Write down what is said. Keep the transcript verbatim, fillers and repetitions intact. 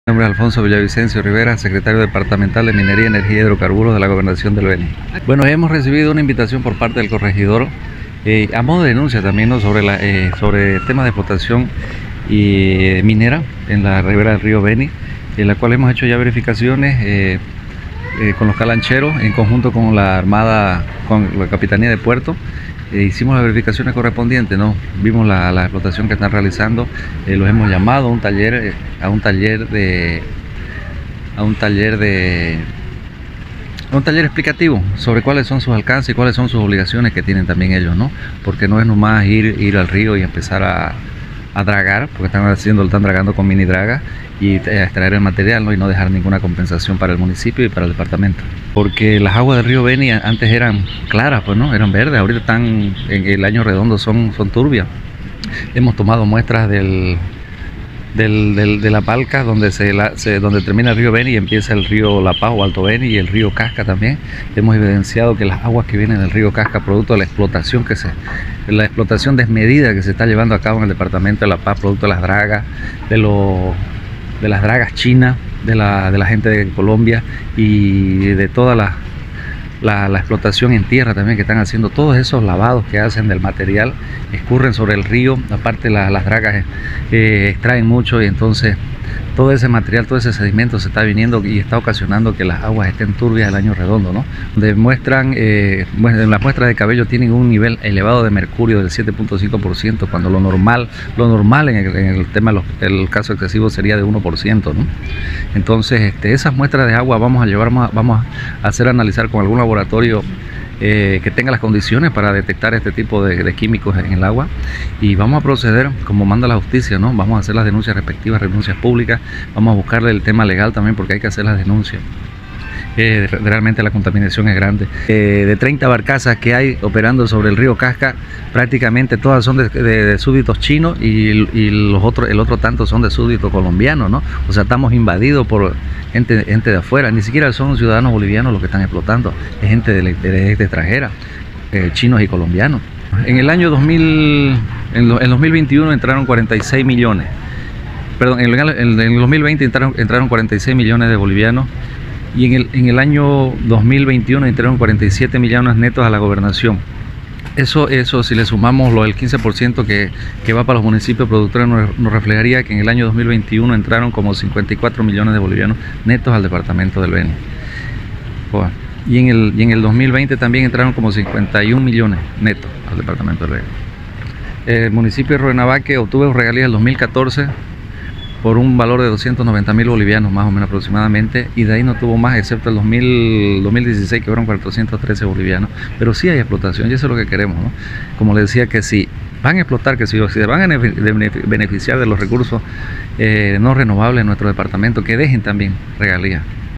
Mi nombre es Alfonso Villavicencio Rivera, secretario departamental de Minería, Energía y Hidrocarburos de la Gobernación del Beni. Bueno, hemos recibido una invitación por parte del corregidor eh, a modo de denuncia también, ¿no?, sobre, la, eh, sobre temas de explotación y, eh, minera en la ribera del río Beni, en la cual hemos hecho ya verificaciones eh, eh, con los calancheros en conjunto con la Armada, con la Capitanía de Puerto. Eh, hicimos las verificaciones correspondientes, ¿no? Vimos la, la explotación que están realizando, eh, los hemos llamado a un taller, eh, a un taller de, a un taller de, a un taller explicativo sobre cuáles son sus alcances y cuáles son sus obligaciones que tienen también ellos, ¿no? Porque no es nomás ir, ir al río y empezar a, a dragar, porque están haciendo, lo están dragando con mini dragas y a extraer el material, ¿no?, y no dejar ninguna compensación para el municipio y para el departamento. Porque las aguas del río Beni antes eran claras, pues no, eran verdes, ahorita están en el año redondo, son, son turbias. Hemos tomado muestras del, del, del, de la Palca, donde, se, la, se, donde termina el río Beni y empieza el río La Paz o Alto Beni, y el río Casca también. Hemos evidenciado que las aguas que vienen del río Casca, producto de la explotación que se, la explotación desmedida que se está llevando a cabo en el departamento de La Paz, producto de las dragas, de los de las dragas chinas, de la, de la gente de Colombia y de toda la, la, la explotación en tierra también que están haciendo. Todos esos lavados que hacen del material escurren sobre el río. Aparte la, las dragas eh, extraen mucho, y entonces todo ese material, todo ese sedimento se está viniendo y está ocasionando que las aguas estén turbias el año redondo, ¿no? Demuestran, eh, bueno, las muestras de cabello tienen un nivel elevado de mercurio del siete punto cinco por ciento, cuando lo normal, lo normal en el, en el tema, los, el caso excesivo sería de uno por ciento, ¿no? Entonces, este, esas muestras de agua vamos a llevar, vamos a hacer analizar con algún laboratorio Eh, que tenga las condiciones para detectar este tipo de, de químicos en el agua, y vamos a proceder como manda la justicia, ¿no? Vamos a hacer las denuncias respectivas, denuncias públicas, vamos a buscarle el tema legal también, porque hay que hacer las denuncias. Eh, realmente la contaminación es grande. Eh, de treinta barcazas que hay operando sobre el río Casca, prácticamente todas son de, de, de súbditos chinos, y, y los otros, el otro tanto son de súbditos colombianos, ¿no? O sea, estamos invadidos por gente, gente de afuera. Ni siquiera son ciudadanos bolivianos los que están explotando, es gente de, de, de extranjera, eh, chinos y colombianos. En el año dos mil, en, lo, en dos mil veintiuno entraron cuarenta y seis millones, perdón, en el, en el dos mil veinte entraron, entraron cuarenta y seis millones de bolivianos. Y en el, en el año dos mil veintiuno entraron cuarenta y siete millones netos a la gobernación. Eso, eso si le sumamos lo del quince por ciento que, que va para los municipios productores, nos, nos reflejaría que en el año dos mil veintiuno entraron como cincuenta y cuatro millones de bolivianos netos al departamento del Beni. Bueno, y, en el, y en el dos mil veinte también entraron como cincuenta y un millones netos al departamento del Beni. El municipio de Ruenabaque obtuvo regalías en el dos mil catorce por un valor de doscientos noventa mil bolivianos más o menos aproximadamente, y de ahí no tuvo más excepto el dos mil, dos mil dieciséis, que fueron cuatrocientos trece bolivianos. Pero sí hay explotación, y eso es lo que queremos, ¿no? Como les decía, que si van a explotar, que si se van a beneficiar de los recursos eh, no renovables en nuestro departamento, que dejen también regalías.